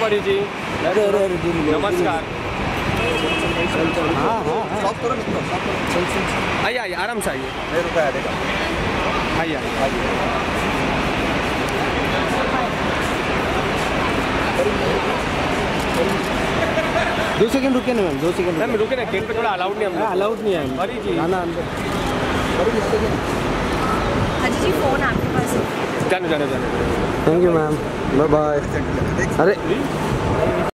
Sorry जी। अरे अरे अरे जी नमस्कार। हाँ हाँ स्टॉप करो मित्रों, स्टॉप करो। आइए आइए, आराम से आइए। नहीं रुका है, देखा। आइए आइए। 2 सेकंड रुके ना मैम, 2 सेकंड मैम रुके ना, गेट पे थोड़ा अलाउड नहीं है। अलाउड नहीं है अरे जी। जाना अंदर। अजी जी फ़ोन आपके पास है। जाने जाने जाने। Thank you ma'am, bye bye. अरे